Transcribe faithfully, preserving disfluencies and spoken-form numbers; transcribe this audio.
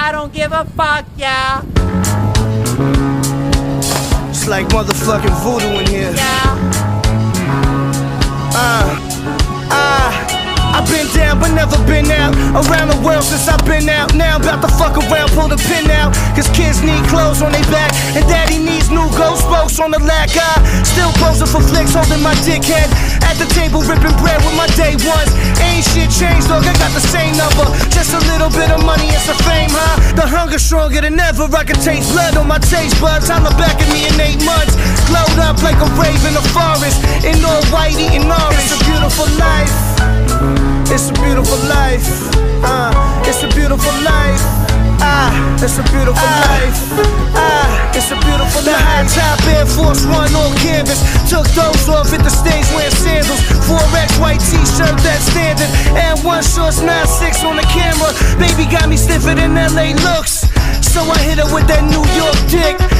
I don't give a fuck, yeah. It's like motherfucking voodoo in here. Yeah. Uh, uh, I've been down but never been out. Around the world since I've been out. Now I'm about to fuck around, pull the pin out. Cause kids need clothes on their back, and daddy needs new ghost spokes on the lack. I still posing for flicks, holding my dickhead at the table, ripping bread with my day ones. Ain't shit changed, dog, I got the same number. Just a little bit of money and some fame, huh? The hunger stronger than ever, I can taste blood on my taste buds. I look back at me in eight months, glowed up like a rave in the forest, in all white eating orange. It's a beautiful life. It's a beautiful life. Uh, it's a beautiful life. Ah, it's a beautiful ah, life. Ah, it's a beautiful life. The high top Air Force One on canvas. Took those off at the stage wearing sandals. four X white t-shirt, that's standard. And one shorts, nine six on the camera. Baby got me stiffer than L A looks. So I hit her with that New York dick.